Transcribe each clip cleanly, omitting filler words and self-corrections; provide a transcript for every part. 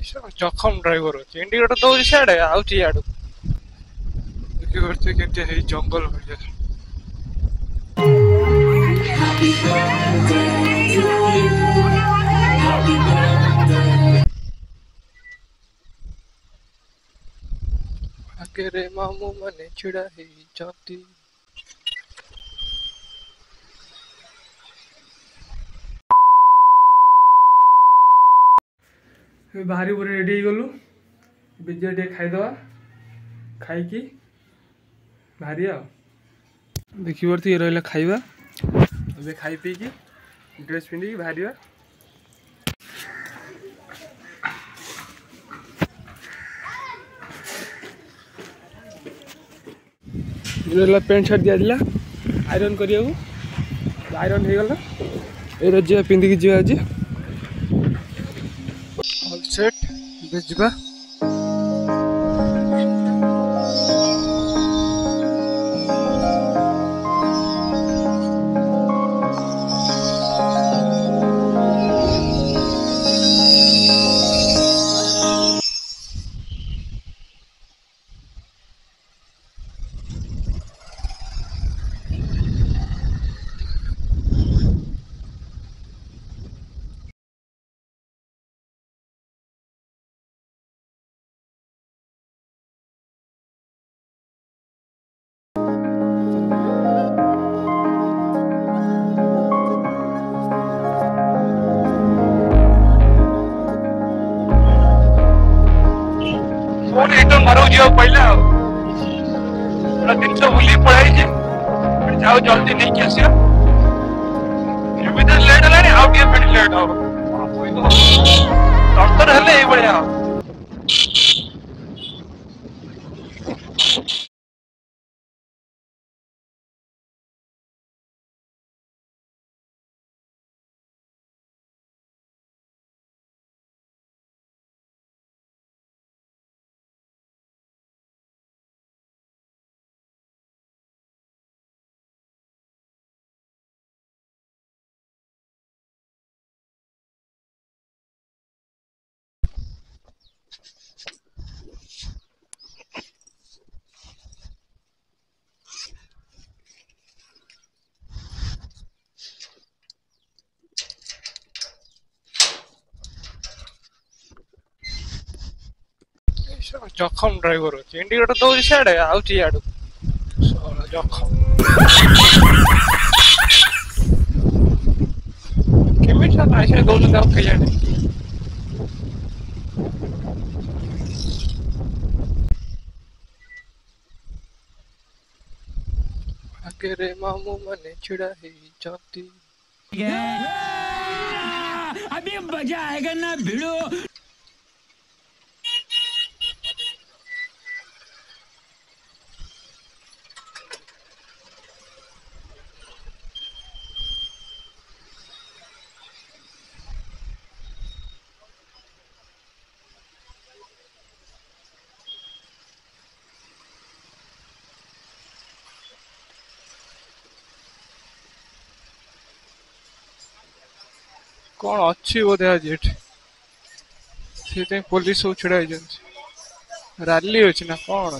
जखम ड्राइवर अच्छे इंडिकेटर दौर सियाड़े आउची याडू देखि करते केते हे जंगल भलिया आगे रे मामू मने छिड़ा हे जाती बाहरी पूरे रेडी गलु बिजे टे खाईदवा खाई बाहरी आ देखी पड़ती ये रहा खाइबा ए खाई पी की ड्रेस पिंधि बाहर पैंट शर्ट दिया आयरन करिया आयरन हो गला ये जी पिंधिकी जी आज ऑल सेट बेजबा पहला दिन तो बुली पड़ाई जाओ जल्दी नहीं कैसे लेट है आउ टे फिर लेट हो डॉक्टर हेले ये बढ़िया जखम ड्राइवर अच्छे इंडिकेटर दौर सियाड़े आउची याडू जखम केमिति ऐसे दौर दाव कयाने आगे रे मामू मने छिड़ा हे जाती अभी मजा आएगा ना भिड़ो कौन अच्छी बोधे आज से पुलिस सब छिड़ा रैली अच्छी ना कौन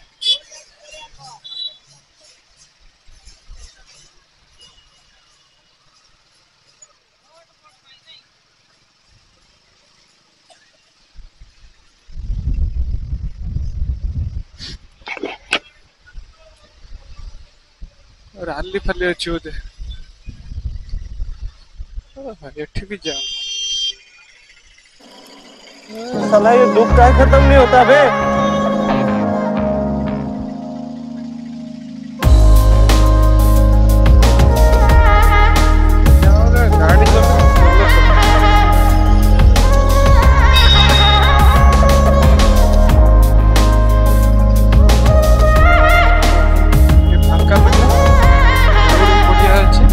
रैली फैली अच्छी बोधे भी जा साला ये दुख का खत्म नहीं होता बे गाड़ी तो फांका मिला बढ़िया अच्छे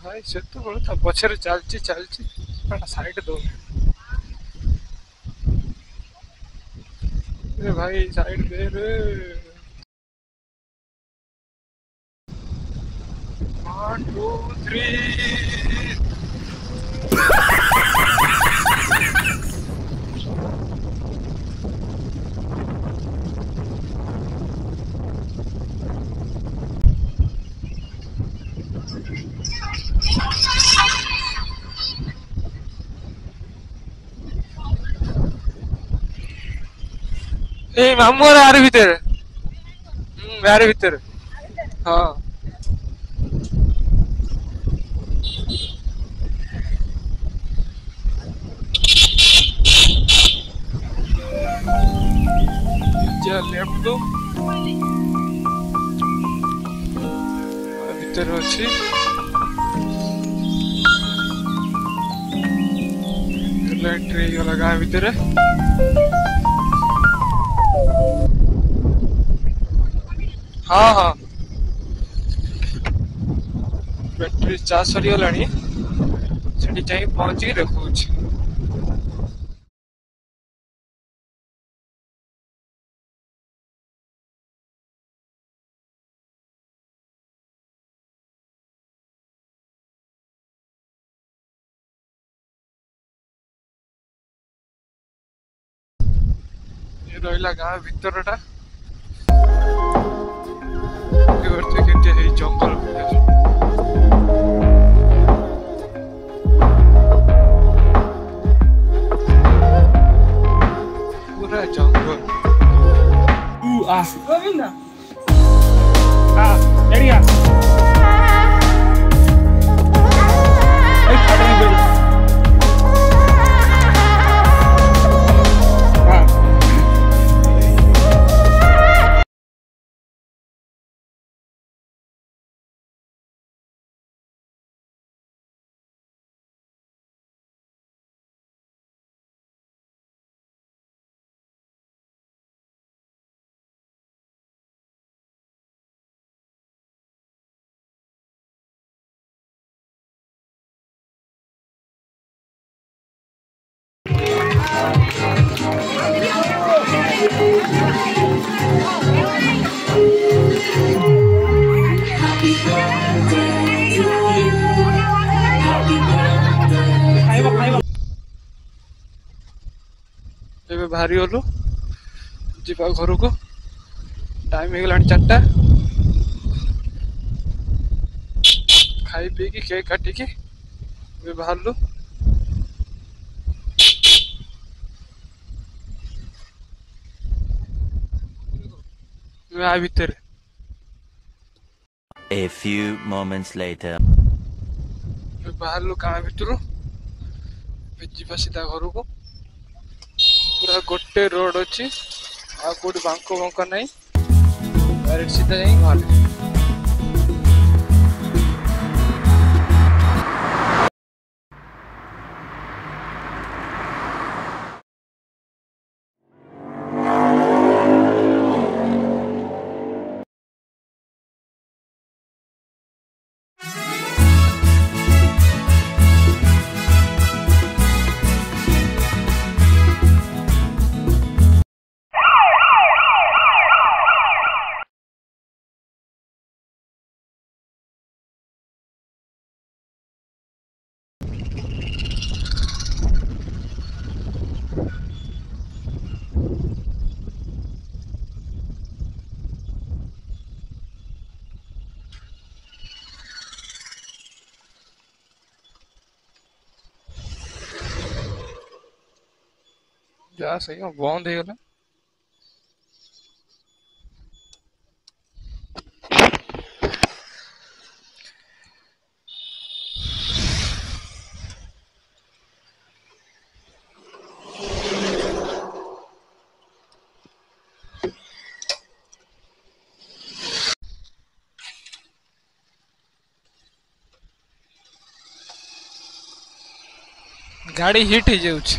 भाई से तो ता पछरे चलची चलची साइड दो रे भाई साइड दे रे 1 2 3 ए मामू यार भीतर यार भीतर हाँ लेफ्ट दो भीतर अच्छी एंट्री गला गाँ भीतर हाँ हाँ बैटरी चार्ज सरीगला से पहुंची देखु रहा गाँ भीतरटा जंगल पूरा जंगल गोविंदा एरिया बाहरी गलु जीवा घर को टाइम हो 4टा खाई पी की केक काटिकी बाहरलु आ भीतर A few moments later. बाहरलु गाँ भितर जीवा सीधा घर को पूरा गोटे रोड अच्छी आउट बांक बंक नहीं डायरेक्ट सीधा जा घर जा सही बंद हो गला गाड़ी हिट हो जाउछ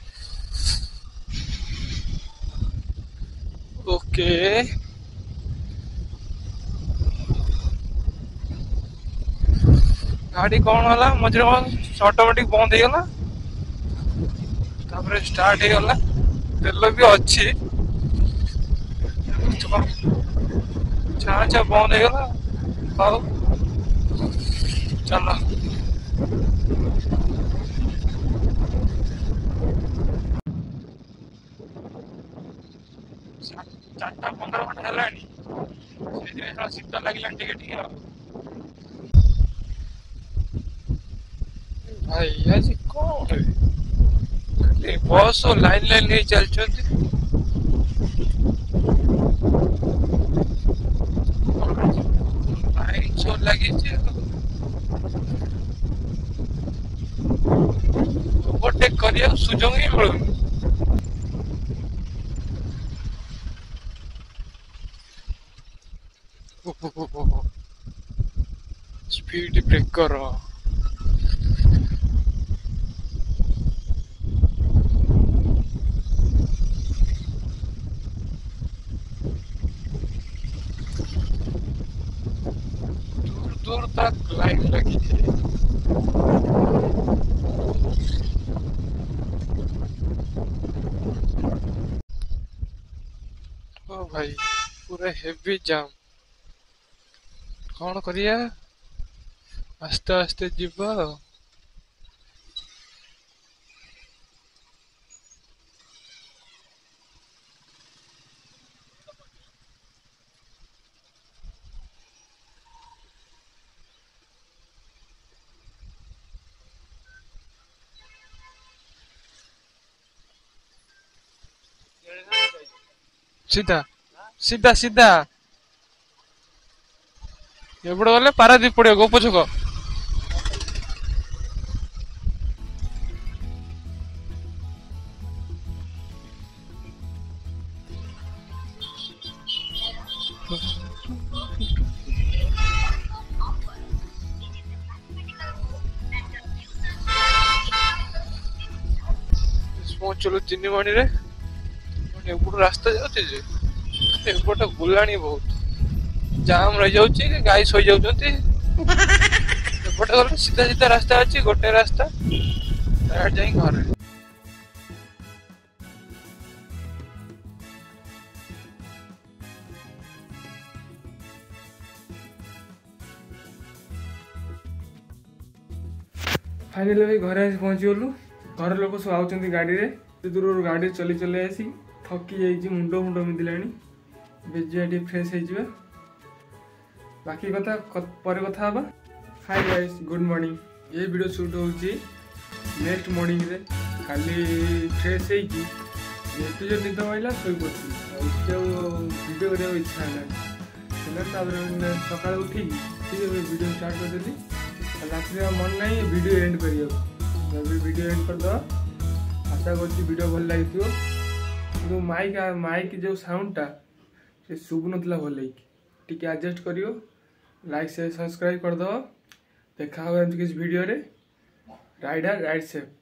ओके गाड़ी कौन होला मझे ऑटोमेटिक बंद हो गला तापर स्टार्ट हो गला तेल भी अच्छी चाचा बंद हो गला आओ चलो 4:15 ହେଲାଣି ସେଇଥିପାଇଁ ଶୀତ ଲାଗିଲାଣି ଟିକେ ଟିକେ ଭାଇ ଆଜି କଣ ଖାଲି ବସ୍ ଲାଇନ୍ ଲାଇନ୍ ହେଇ ଚାଲିଛନ୍ତି ଲାଇନ୍ ସବୁ ଲାଗିଛି ଓଭରଟେକ୍ କରିବାକୁ ସୁଯୋଗ ହିଁ ମିଳୁନି स्पीड ब्रेकर दूर दूर तक लाइन लगी है ओ भाई पूरा हेवी जाम कौन करिया आस्ते आस्ते जीवा सीधा सीधा सीधा एपटे गले पारादीप पड़े गो पछक चलो चिन्नी माणी रे एपट रास्ता जाऊे एपटे बुलाणी बहुत जाम रही जाउची गाई सोई जाउछंती एपटे गले सीधा सीधा रास्ता अछि गोटे रास्ता डायरेक्ट जाई घर फाइनली भाई घरे आसी पहुंची गलु घर लोक सब आउछंती गाड़ी रे दूर गाड़ी चली चली आसी थकी जाइए मुंड मुंड मिदिलानी बेजिया टे फ्रेश हो बाकी कथा पर कथा हबा हाय गाइस गुड मॉर्निंग ये वीडियो शूट होची नेक्स्ट मॉर्निंग रे खाली फ्रेश है कि एतु जो निद आइला सोई पड़ती जो वीडियो करने इच्छा है सकाल उठी ठीक है वीडियो स्टार्ट कर देली रात मन नहीं वीडियो एंड कर वीडियो एंड कर दो आशा करती वीडियो भल लगी जो माइक जो साउंडटा से शुभ नला भल टी एडजस्ट करियो लाइक से सब्सक्राइब कर दो देखा किसी वीडियो रे राइड सेफ।